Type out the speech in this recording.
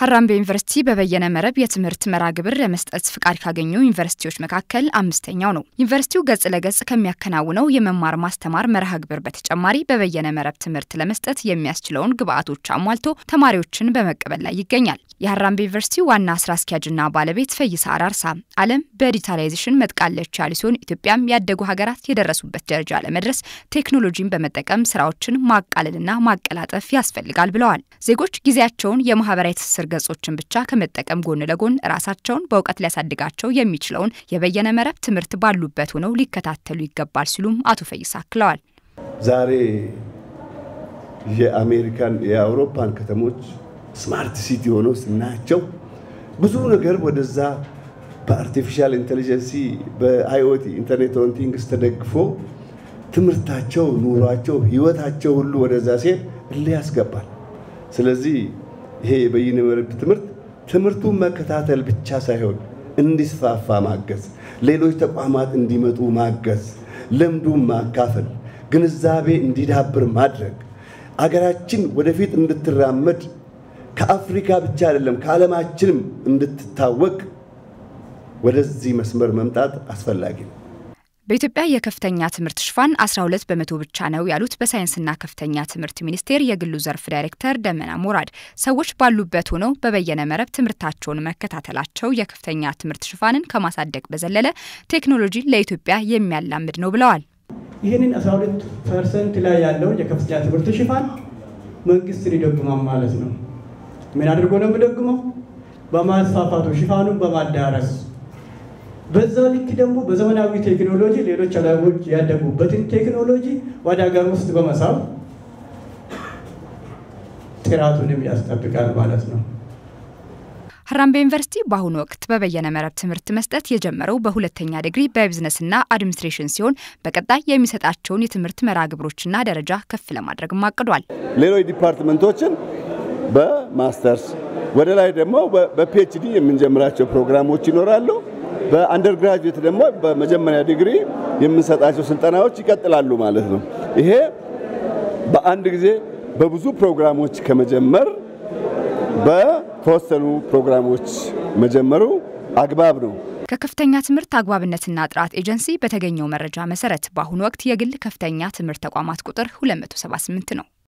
ሀራምቤ ዩኒቨርሲቲ በበየነ መረብ የትምህርት መራግብር ለመስጠት ፍቃድ ካገኙ ዩኒቨርሲቲዎች መካከል አምስተኛው ነው። ዩኒቨርሲቲው ገጽ ለገጽ ከሚያከናውነው የመማር ማስተማር መርሃግብር በተጨማሪ በበየነ መረብ ትምህርት ለመስጠት የሚያስችለውን ግብአቶች አሟልቶ ተማሪዎችን በመቀበል ላይ ይገኛል። የሀራምቤ ዩኒቨርሲቲ ዋና ስራ አስኪያጅና ባለቤት ፈይሳ አራርሳ ዓለም በዲጂታላይዜሽን መጥቃለች ያሉ ሲሆን ኢትዮጵያም ያደጉ ሀገራት የደረሱበት ደረጃ ለመድረስ ቴክኖሎጂን በመጠቀም ስራዎችን ማቃለልና ማቀላጠፍ ያስፈልጋል ብለዋል። ዜጎች ጊዜያቸውን የማህበራዊ ትስስር ገጾችን ብቻ ከመጠቀም ጎን ለጎን ራሳቸውን በእውቀት ሊያሳድጋቸው የሚችለውን የበየነ መረብ ትምህርት ባሉበት ሆነው ሊከታተሉ ይገባል ሲሉም አቶ ፈይሳ አክለዋል። ዛሬ የአሜሪካን የአውሮፓን ከተሞች ስማርት ሲቲ ሆነው ስናያቸው ብዙ ነገር ወደዛ በአርቲፊሻል ኢንተለጀንስ በአይኦቲ ኢንተርኔት ኦፍ ቲንግስ ተደግፎ ትምህርታቸው ኑሯቸው ህይወታቸው ሁሉ ወደዛ ሲሄድ ያስገባል። ስለዚህ ይሄ የበየነ መረብ ትምህርቱን መከታተል ብቻ ሳይሆን እንዲስፋፋ ማገዝ፣ ሌሎች ተቋማት እንዲመጡ ማገዝ፣ ልምዱን ማካፈል፣ ግንዛቤ እንዲዳብር ማድረግ አገራችን ወደፊት እንድትራመድ ከአፍሪካ ብቻ አይደለም ከዓለማችንም እንድትታወቅ ወደዚህ መስመር መምጣት አስፈላጊ ነው። በኢትዮጵያ የከፍተኛ ትምህርት ሽፋን 12% ብቻ ነው ያሉት በሳይንስና ከፍተኛ ትምህርት ሚኒስቴር የግሉ ዘርፍ ዳይሬክተር ደመና ሞራድ ሰዎች ባሉበት ሆነው በበየነ መረብ ትምህርታቸውን መከታተላቸው የከፍተኛ ትምህርት ሽፋንን ከማሳደግ በዘለለ ቴክኖሎጂ ለኢትዮጵያ የሚያላምድ ነው ብለዋል። ይሄንን 12% ላይ ያለው የከፍተኛ ትምህርት ሽፋን መንግስት ሊደግመው ማለት ነው። ምን አድርጎ ነው የሚደግመው? በማስፋፋቱ ሽፋኑን በማዳረስ በዛው ልክ ደግሞ በዘመናዊ ቴክኖሎጂ ሌሎች አለሞች ያደጉበትን ቴክኖሎጂ ወደ ሀገር ውስጥ በመሳብ ጥራቱንም ያስጠብቃል ማለት ነው። ሀራምቤ ዩኒቨርሲቲ በአሁኑ ወቅት በበየነ መረብ ትምህርት መስጠት የጀመረው በሁለተኛ ዲግሪ በቢዝነስና አድሚኒስትሬሽን ሲሆን በቀጣይ የሚሰጣቸውን የትምህርት መራግብሮችና ደረጃ ከፍ ለማድረግ ማቅዷል። ሌሎች ዲፓርትመንቶችን በማስተርስ ወደ ላይ ደግሞ በፒኤችዲ የምንጀምራቸው ፕሮግራሞች ይኖራሉ። በአንደርግራጁዌት ደግሞ በመጀመሪያ ዲግሪ የምንሰጣቸው ስልጠናዎች ይቀጥላሉ ማለት ነው። ይሄ በአንድ ጊዜ በብዙ ፕሮግራሞች ከመጀመር በተወሰኑ ፕሮግራሞች መጀመሩ አግባብ ነው። ከከፍተኛ ትምህርት አግባብነትና ጥራት ኤጀንሲ በተገኘው መረጃ መሰረት በአሁኑ ወቅት የግል ከፍተኛ ትምህርት ተቋማት ቁጥር 278 ነው።